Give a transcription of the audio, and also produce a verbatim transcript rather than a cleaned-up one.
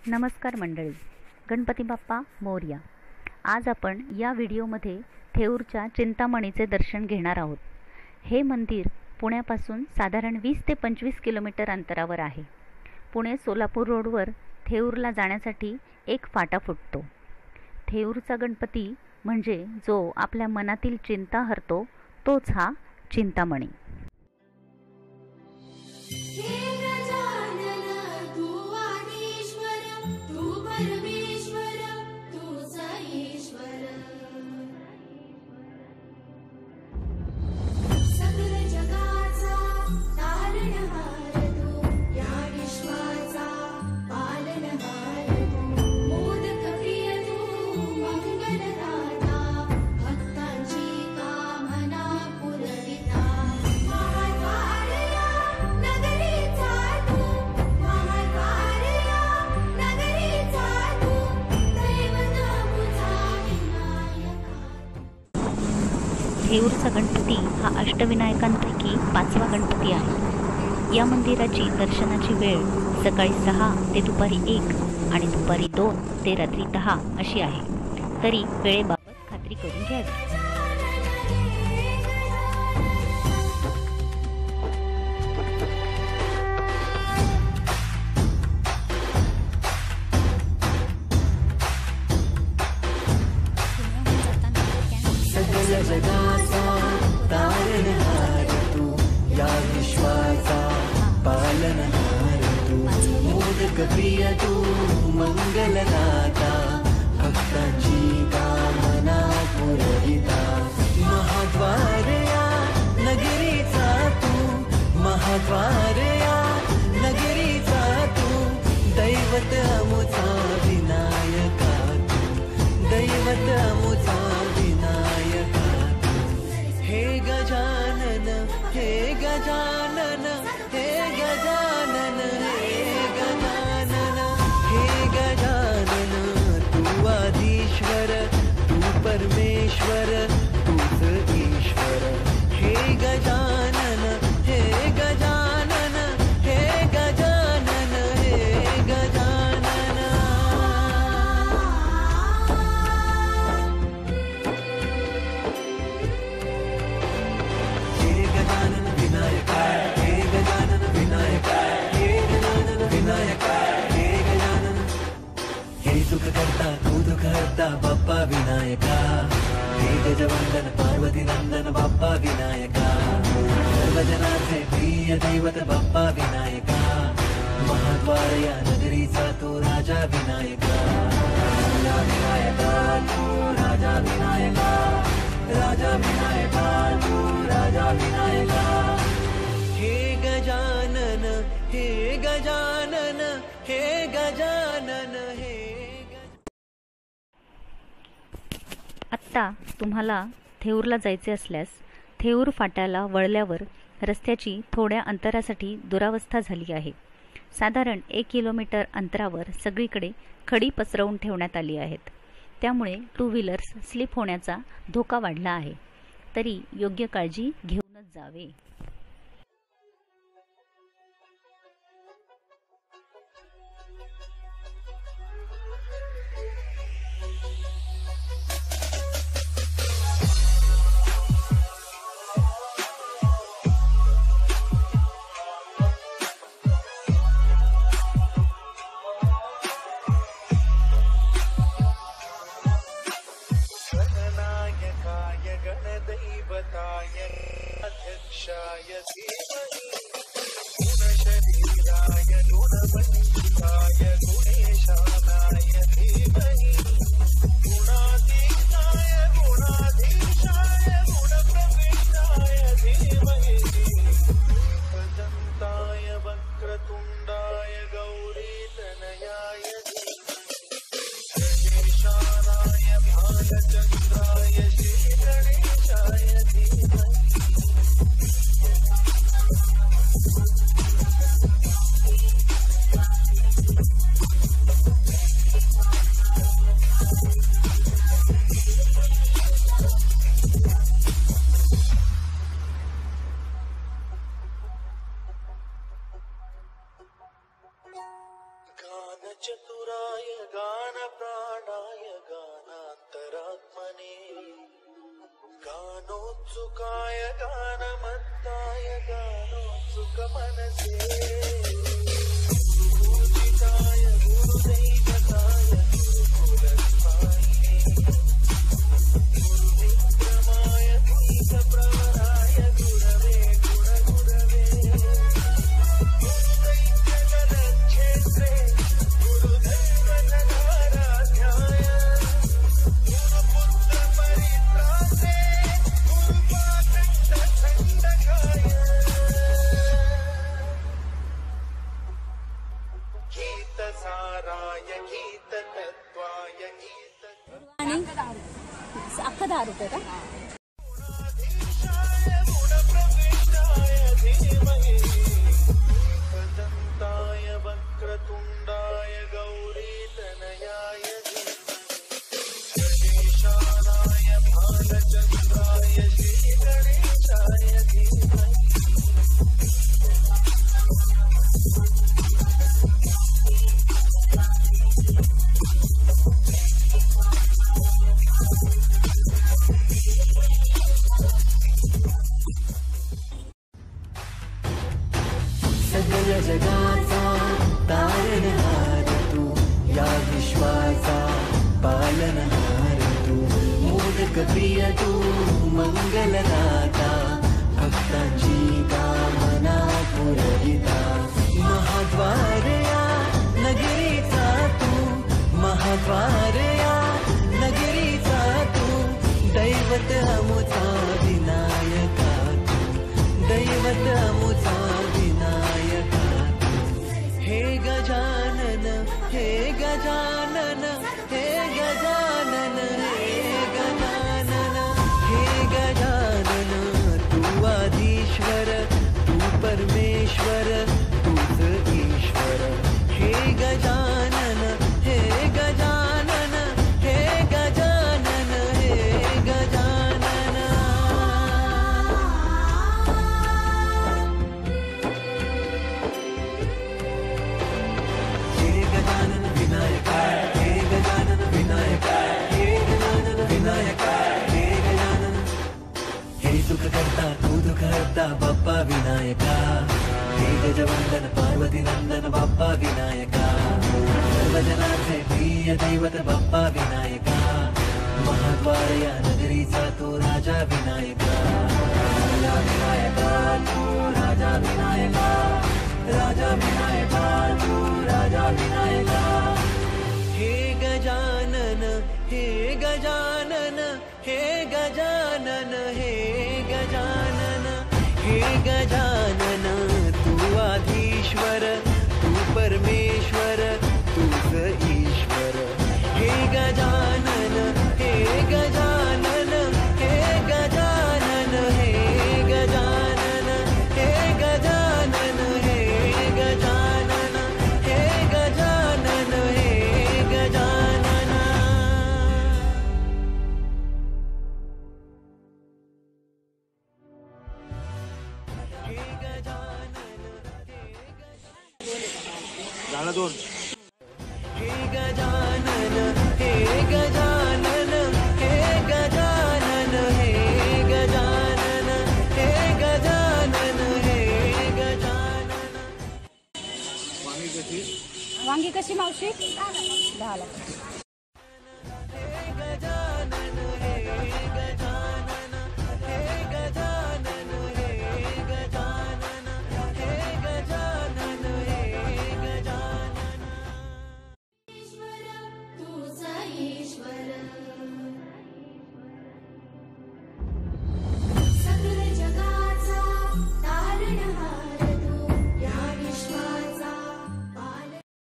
नमस्कार मंडळी, गणपती बाप्पा मोरया। आज आपण या व्हिडिओमध्ये थेऊरच्या चिंतामणीचे दर्शन घेणार आहोत। हे मंदिर पुण्यापासून साधारण वीस ते पंचवीस किलोमीटर अंतरावर आहे। पुणे सोलापूर रोडवर थेऊरला जाण्यासाठी एक फाटा फुटतो। थेऊरचा गणपती म्हणजे जो आपल्या मनातील चिंता हरतो तोच हा चिंतामणी। थेऊरचा गणपती हा अष्टविनायकांपैकी पाचवा गणपती आहे। या मंदिराची दर्शनाची वेळ सकाळी सहा ते दुपारी एक आणि दुपारी दोन ते रात्री दहा अशी आहे, तरी वेळेबाबत खात्री करून घ्यावी। जगाचा तारणहार तू, या विश्वाचा पालनहार तू, मोदक प्रिय तू, मंगलदाता, भक्तांची कामना पुरविता। महाद्वार या नगरीचा तू, महाद्वार या नगरीचा तू, दैवत अमुचा विनायका तू, दैवत अमुचा विनायका। हे गजानन हे गजानन हे गजानन हे गजानन हे गजानन, तू आदिश्वर तू परमेश्वर तूच ईश्वर। हे गजानन हे गजानन हे गजानन हे गजानन। सुख करता तू दुख हरता बाप्पा विनायका, हे गजवंदन पार्वती नंदन बाप्पा विनायका, सर्वजनाचे प्रिय दैवत बाप्पा विनायका। महाद्वार या नगरीचा तू राजा विनायका, राजा विनायका तू राजा विनायका, राजा विनायका तू राजा विनायका। हे गजानन हे गजानन हे गजानन हे। आत्ता तुम्हाला थेऊरला जायचे असल्यास थेऊर फाट्याला वळल्यावर रस्त्याची थोड्या अंतरासाठी दुरावस्था झाली आहे। साधारण एक किलोमीटर अंतरावर सगळीकडे खडी पसरवून ठेवण्यात आली आहेत, त्यामुळे टू व्हीलर्स स्लिप होण्याचा धोका वाढला आहे, तरी योग्य काळजी घेऊनच जावे। गानचतुराय गानप्राणाय गानान्तरात्मने गानोत्सुकाय गानमत्ताय गानोत्सुकमनसे पूजिताय गुरुदैवताय गुरुकुलस्थायिने गुरुविक्रमाय गुरुप्रवराय गुरवे गुणगुरवे गुरुदैत्यजलक्षेत्रे गुरुदैवजनाराध्याय गुरुपुत्रपरित्रात्रे गुरुपाकण्ठखण्डकाय गीतसाराय गीततत्त्वाय गीत आणि अख्खा दहा रुपये का? गुणाधीशाय गुणप्रविष्टाय धीमहि एकदन्ताय वक्रतुण्डाय गौरीतनयाय धीमहि गणेशानाय भालचन्द्राय श्रीगणेशाय धीमहि सकल जगाचा तारणहार तू या विश्वाचा पालनहार तू मोदक प्रिय तू मंगलदाता भक्तांची कामना पुरविता महाद्वार या नगरीचा तू महाद्वार या नगरीचा तू दैवत अमुचा विनायका तू दैवत अमुचा विनायका तू हे गजानन हे गजानन हे गजानन हे गजानन हे गजानन तू आदिश्वर तू परमेश्वर तूच ईश्वर हे गजानन हे गजानन हे गजानन हे गजानन हे गजानन विनायका हे गजानन विनायका हे गजानन विनायका हे गजानन हे सुख करता तू दुःख हरता बाप्पा विनायका हे गजवंदन पार्वती नंदन बाप्पा विनायका सर्वजनांचे प्रिय दैवत बाप्पा विनायका महाद्वार या नगरीचा तू राजा विनायका राजा विनायका तू राजा विनायका राजा विनायका तू राजा विनायका हे गजानन हे गजानन हे गजानन हे गजानन हे गजानन तू आधीश्वर तू परमेश्वर तूच ईश्वर हे गजानन हे गजानन हे गजानन हे गजानन हे गजानन हे गजानन हे गजानन हे गजानन हे गजानन झालं दोन. हे गजानन हे गजानन हे गजानन हे गजानन हे गजानन हे गजानन वांगी कशी? वांगी कशी मावशी? दहा ला